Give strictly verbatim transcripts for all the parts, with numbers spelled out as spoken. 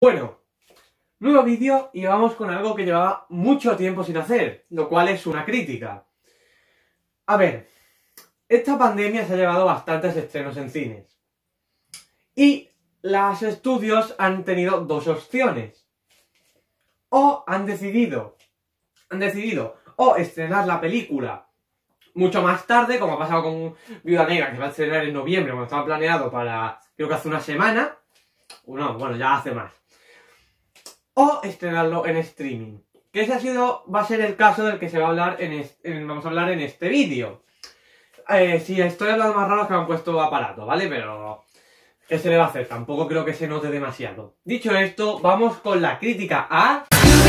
Bueno, nuevo vídeo y vamos con algo que llevaba mucho tiempo sin hacer, lo cual es una crítica. A ver, esta pandemia se ha llevado bastantes estrenos en cines. Y los estudios han tenido dos opciones. O han decidido, han decidido o estrenar la película mucho más tarde, como ha pasado con Viuda Negra, que se va a estrenar en noviembre, cuando estaba planeado para, creo que hace una semana. O no, bueno, ya hace más. O estrenarlo en streaming. Que ese ha sido, va a ser el caso del que se va a hablar en, este, en vamos a hablar en este vídeo. Eh, si estoy hablando más raro es que me han puesto aparato, ¿vale? Pero ¿qué se le va a hacer? Tampoco creo que se note demasiado. Dicho esto, vamos con la crítica a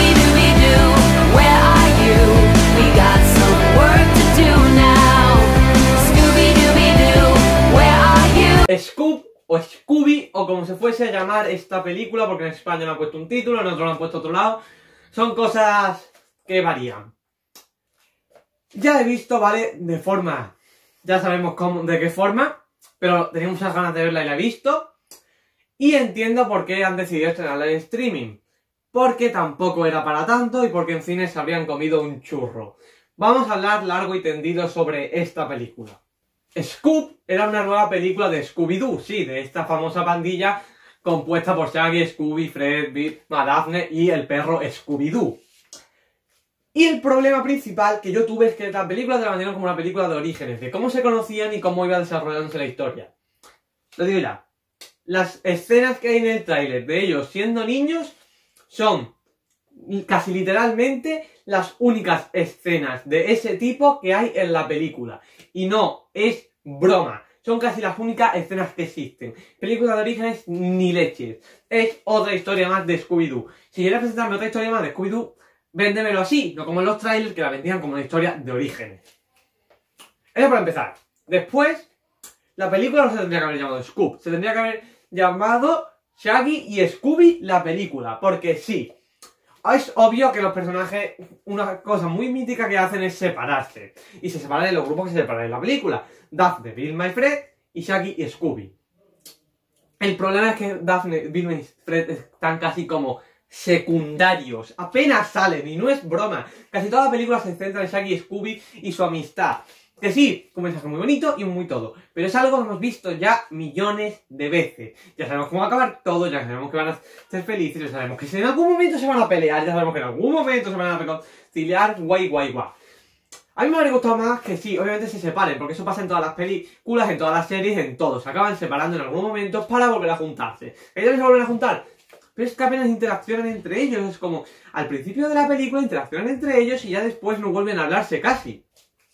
Scoop o Scooby, o como se fuese a llamar esta película, porque en España le han puesto un título, en otro lo han puesto otro lado. Son cosas que varían. Ya he visto, ¿vale? De forma, ya sabemos cómo, de qué forma, pero tenía muchas ganas de verla y la he visto. Y entiendo por qué han decidido estrenarla en streaming. Porque tampoco era para tanto y porque en cines se habrían comido un churro. Vamos a hablar largo y tendido sobre esta película. Scoop era una nueva película de Scooby-Doo, sí, de esta famosa pandilla compuesta por Shaggy, Scooby, Fred, Bip, Daphne y el perro Scooby-Doo. Y el problema principal que yo tuve es que la película te la vendieron como una película de orígenes, de cómo se conocían y cómo iba desarrollándose la historia. Lo digo ya, las escenas que hay en el tráiler de ellos siendo niños son casi literalmente las únicas escenas de ese tipo que hay en la película. Y no, es broma. Son casi las únicas escenas que existen. Película de orígenes ni leches. Es otra historia más de Scooby-Doo. Si quieres presentarme otra historia más de Scooby-Doo, véndemelo así, no como en los trailers que la vendían como una historia de orígenes. Eso para empezar. Después, la película no se tendría que haber llamado Scoop. Se tendría que haber llamado Shaggy y Scooby la película. Porque sí, es obvio que los personajes, una cosa muy mítica que hacen es separarse. Y se separan de los grupos que se separan en la película. Daphne, Vilma y Fred, y Shaggy y Scooby. El problema es que Daphne, Vilma y Fred están casi como secundarios. Apenas salen, y no es broma. Casi toda la película se centra en Shaggy y Scooby y su amistad. Que sí, un mensaje muy bonito y muy todo. Pero es algo que hemos visto ya millones de veces. Ya sabemos cómo va a acabar todo, ya sabemos que van a ser felices, ya sabemos que en algún momento se van a pelear, ya sabemos que en algún momento se van a reconciliar, guay, guay, guay. A mí me habría gustado más que sí, obviamente se separen, porque eso pasa en todas las películas, en todas las series, en todo. Se acaban separando en algún momento para volver a juntarse. Ellos se vuelven a juntar, pero es que apenas interaccionan entre ellos. Es como, al principio de la película interaccionan entre ellos y ya después no vuelven a hablarse casi.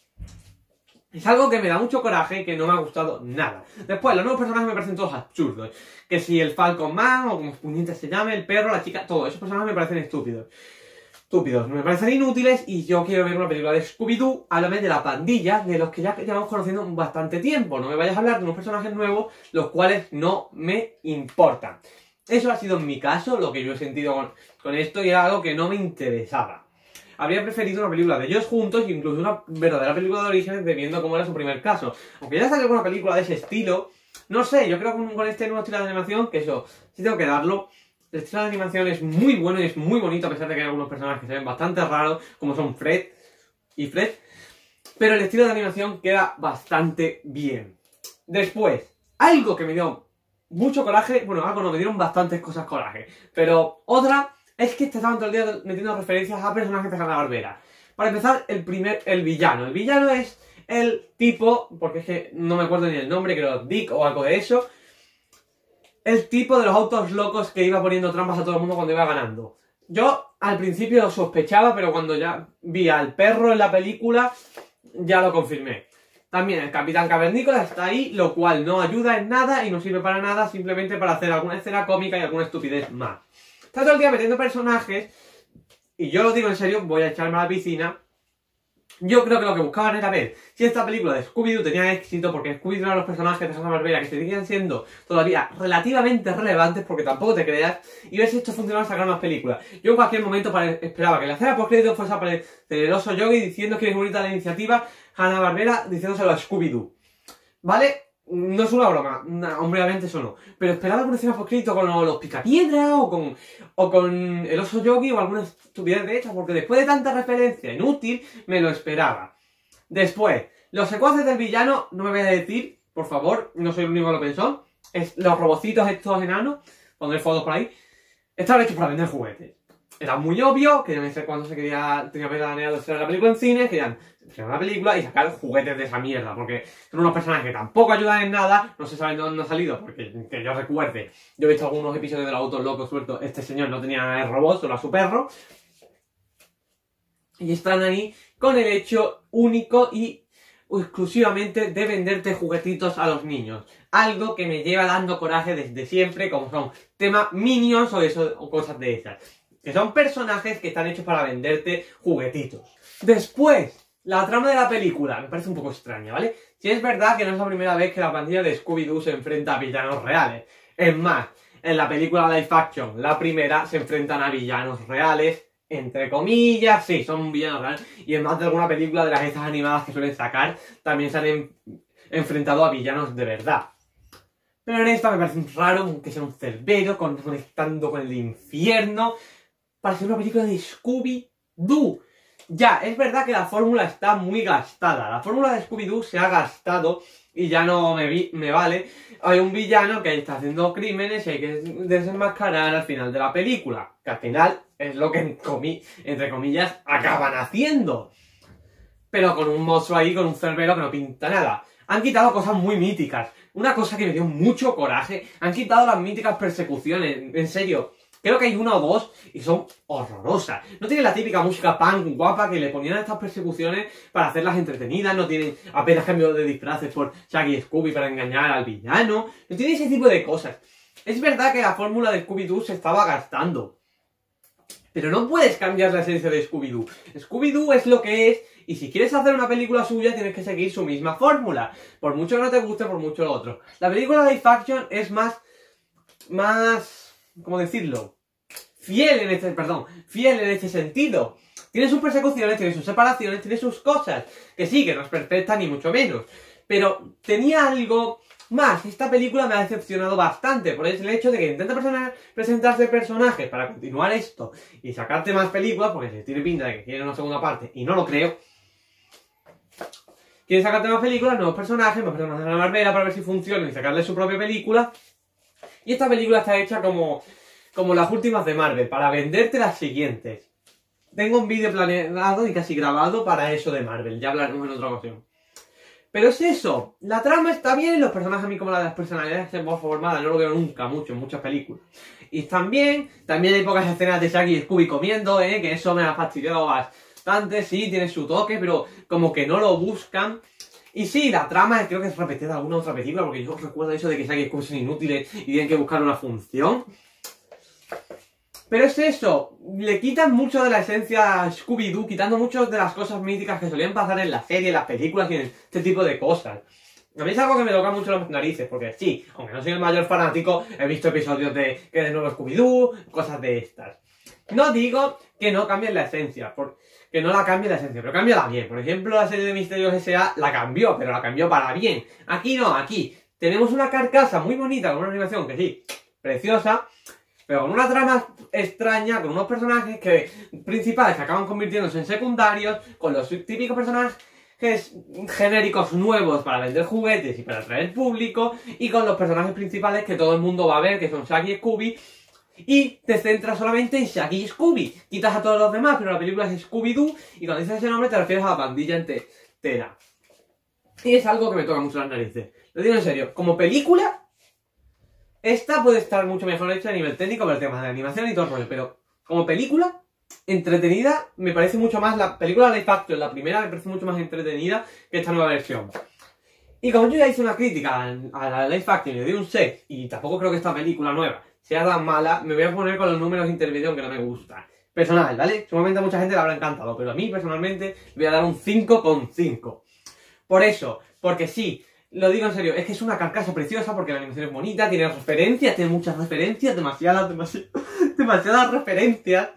Es algo que me da mucho coraje y que no me ha gustado nada. Después, los nuevos personajes me parecen todos absurdos. Que si el Falcon Man, o como puñeta se llame, el perro, la chica, todos esos personajes me parecen estúpidos. Estúpidos, me parecen inútiles y yo quiero ver una película de Scooby-Doo, háblame de la pandilla, de los que ya llevamos conociendo bastante tiempo. No me vayas a hablar de unos personajes nuevos, los cuales no me importan. Eso ha sido en mi caso, lo que yo he sentido con, con esto, y era algo que no me interesaba. Habría preferido una película de ellos juntos, incluso una verdadera película de orígenes, viendo cómo era su primer caso. Aunque ya salió alguna película de ese estilo, no sé, yo creo que con, con este nuevo estilo de animación, que eso, sí tengo que darlo. El estilo de animación es muy bueno y es muy bonito, a pesar de que hay algunos personajes que se ven bastante raros, como son Fred y Fred. Pero el estilo de animación queda bastante bien. Después, algo que me dio mucho coraje, bueno, algo no, me dieron bastantes cosas coraje, pero otra es que estaban todo el día metiendo referencias a personajes de Hanna-Barbera. Para empezar, el primer, el villano. El villano es el tipo, porque es que no me acuerdo ni el nombre, creo Dick o algo de eso. El tipo de los autos locos que iba poniendo trampas a todo el mundo cuando iba ganando. Yo al principio lo sospechaba, pero cuando ya vi al perro en la película, ya lo confirmé. También el Capitán Cavernícola está ahí, lo cual no ayuda en nada y no sirve para nada, simplemente para hacer alguna escena cómica y alguna estupidez más. Está todo el día metiendo personajes, y yo lo digo en serio, voy a echarme a la piscina. Yo creo que lo que buscaban era ver si esta película de Scooby-Doo tenía éxito, porque Scooby-Doo era los personajes de Hanna-Barbera que seguían siendo todavía relativamente relevantes, porque tampoco te creas, y ver si esto funcionaba a sacar más películas. Yo en cualquier momento esperaba que la escena post-crédito fuese a aparecer el oso Yogi diciendo que es bonita la iniciativa, Hanna-Barbera diciéndoselo a Scooby-Doo. ¿Vale? No es una broma, no, obviamente eso no. Pero esperaba alguna escena post-crédito con los, los picapiedras o con, o con el oso yogi o alguna estupidez de esta, porque después de tanta referencia inútil, me lo esperaba. Después, los secuaces del villano, no me voy a decir, por favor, no soy el único que lo pensó. Es, los robocitos estos enanos, pondré fotos por ahí, estaban hechos para vender juguetes. Era muy obvio que no sé cuándo se quería, tenía planeado hacer la película en cine, querían hacer la película y sacar juguetes de esa mierda, porque son unos personajes que tampoco ayudan en nada, no se sabe de dónde han salido, porque que yo recuerde, yo he visto algunos episodios de los autos locos sueltos, este señor no tenía el robot, solo a su perro, y están ahí con el hecho único y exclusivamente de venderte juguetitos a los niños. Algo que me lleva dando coraje desde siempre, como son temas Minions o, eso, o cosas de esas. Que son personajes que están hechos para venderte juguetitos. Después, la trama de la película me parece un poco extraña, ¿vale? Si es verdad que no es la primera vez que la pandilla de Scooby-Doo se enfrenta a villanos reales. Es más, en la película Live Action, la primera, se enfrentan a villanos reales, entre comillas, sí, son villanos reales. Y en más de alguna película de las estas animadas que suelen sacar, también se han en, enfrentado a villanos de verdad. Pero en esta me parece raro que sea un cerbero conectando con el infierno para hacer una película de Scooby-Doo. Ya, es verdad que la fórmula está muy gastada. La fórmula de Scooby-Doo se ha gastado y ya no me, vi, me vale. Hay un villano que está haciendo crímenes y hay que desenmascarar al final de la película. Que al final es lo que, comi entre comillas, acaban haciendo. Pero con un monstruo ahí, con un cerbero que no pinta nada. Han quitado cosas muy míticas. Una cosa que me dio mucho coraje. Han quitado las míticas persecuciones. En serio. Creo que hay una o dos y son horrorosas. No tienen la típica música punk guapa que le ponían a estas persecuciones para hacerlas entretenidas. No tienen apenas cambio de disfraces por Shaggy y Scooby para engañar al villano. No tiene ese tipo de cosas. Es verdad que la fórmula de Scooby-Doo se estaba gastando. Pero no puedes cambiar la esencia de Scooby-Doo. Scooby-Doo es lo que es. Y si quieres hacer una película suya, tienes que seguir su misma fórmula. Por mucho que no te guste, por mucho lo otro. La película Live Action es más... Más... ¿Cómo decirlo? Fiel en este... Perdón. Fiel en este sentido. Tiene sus persecuciones, tiene sus separaciones, tiene sus cosas. Que sí, que no es perfecta ni mucho menos. Pero tenía algo más. Esta película me ha decepcionado bastante. Por el hecho de que intenta presentarse personajes para continuar esto y sacarte más películas, porque se tiene pinta de que quiere una segunda parte, y no lo creo. Quieren sacarte más películas, nuevos personajes, más personajes de la Marvela para ver si funcionan y sacarle su propia película. Y esta película está hecha como, como las últimas de Marvel, para venderte las siguientes. Tengo un vídeo planeado y casi grabado para eso de Marvel, ya hablaremos en otra ocasión. Pero es eso, la trama está bien, los personajes a mí como la de las personalidades que hemos formado no lo veo nunca mucho en muchas películas. Y están bien, también hay pocas escenas de Shaggy y Scooby comiendo, eh, que eso me ha fastidiado bastante, sí, tiene su toque, pero como que no lo buscan. Y sí, la trama creo que es repetida de alguna otra película, porque yo recuerdo eso de que Shaggy y Scooby son inútiles y tienen que buscar una función. Pero es eso, le quitan mucho de la esencia a Scooby-Doo, quitando muchas de las cosas míticas que solían pasar en la serie, en las películas y en este tipo de cosas. A mí es algo que me toca mucho las narices, porque sí, aunque no soy el mayor fanático, he visto episodios de que de nuevo Scooby-Doo, cosas de estas. No digo que no cambien la esencia, por, que no la cambie la esencia, pero cámbiala bien. Por ejemplo, la serie de Misterios S A la cambió, pero la cambió para bien. Aquí no, aquí tenemos una carcasa muy bonita, con una animación que sí, preciosa, pero con una trama extraña, con unos personajes que principales que acaban convirtiéndose en secundarios, con los típicos personajes genéricos nuevos para vender juguetes y para atraer público, y con los personajes principales que todo el mundo va a ver, que son Shaggy y Scooby, y te centras solamente en Shaggy y Scooby. Quitas a todos los demás, pero la película es Scooby-Doo, y cuando dices ese nombre te refieres a la pandilla entera. Y es algo que me toca mucho las narices. Lo digo en serio, como película, esta puede estar mucho mejor hecha a nivel técnico por el tema de la animación y todo el rollo, pero como película entretenida, me parece mucho más la película Live Action, la primera, me parece mucho más entretenida que esta nueva versión. Y como yo ya hice una crítica a la Live Action y le di un seis, y tampoco creo que esta película nueva sea tan mala, me voy a poner con los números de intervención que no me gustan. Personal, ¿vale? Seguramente a mucha gente le habrá encantado, pero a mí personalmente le voy a dar un cinco coma cinco. Por eso, porque sí, lo digo en serio, es que es una carcasa preciosa porque la animación es bonita, tiene referencias, tiene muchas referencias, demasiadas, demasiadas, demasiadas referencias.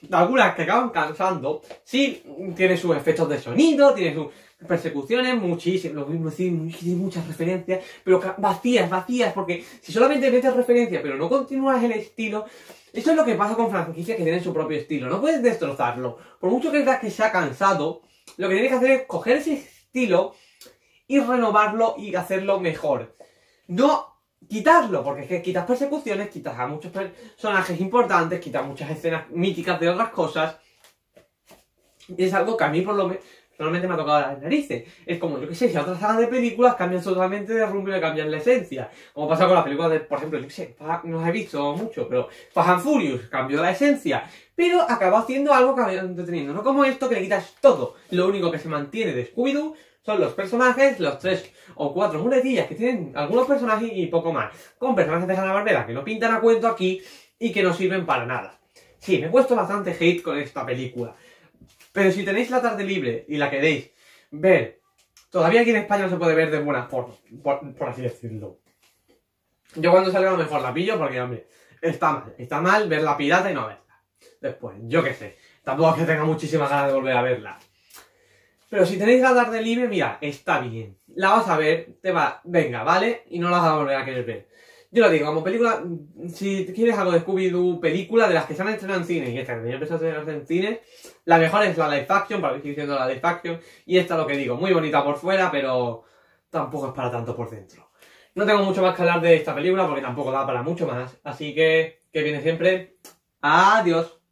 algunas que acaban cansando. Sí, tiene sus efectos de sonido, tiene sus persecuciones, muchísimo, lo mismo decir, tiene muchas referencias, pero vacías, vacías, porque si solamente metes referencias, pero no continúas el estilo, eso es lo que pasa con franquicias que tienen su propio estilo, no puedes destrozarlo. Por mucho que creas que se ha cansado, lo que tienes que hacer es coger ese estilo y renovarlo y hacerlo mejor. No quitarlo, porque es que quitas persecuciones, quitas a muchos personajes importantes, quitas muchas escenas míticas de otras cosas. Y es algo que a mí por lo menos normalmente me ha tocado las narices. Es como, yo qué sé, si a otras sagas de películas cambian totalmente de rumbo y le cambian la esencia. Como pasa con las películas de, por ejemplo, yo qué sé, no las he visto mucho, pero Fast and Furious cambió la esencia, pero acabó haciendo algo que había entretenido. No como esto que le quitas todo. Lo único que se mantiene de Scooby-Doo son los personajes, los tres o cuatro muletillas que tienen algunos personajes y poco más. Con personajes de Hanna-Barbera que no pintan a cuento aquí y que no sirven para nada. Sí, me he puesto bastante hate con esta película. Pero si tenéis la tarde libre y la queréis ver, todavía aquí en España no se puede ver de buena forma, por, por así decirlo. Yo cuando salga a lo mejor la pillo porque, hombre, está mal. Está mal ver la pirata y no verla. Después, yo qué sé. Tampoco es que tenga muchísimas ganas de volver a verla. Pero si tenéis la tarde libre, mira, está bien. La vas a ver, te va, venga, ¿vale? Y no la vas a volver a querer ver. Yo lo digo, como película, si quieres algo de Scooby-Doo, película de las que se han estrenado en cine y esta que yo empezado a estrenar en cine, la mejor es la live action, para que estoy diciendo la live action, y esta lo que digo, muy bonita por fuera, pero tampoco es para tanto por dentro. No tengo mucho más que hablar de esta película porque tampoco da para mucho más, así que, que viene siempre, adiós.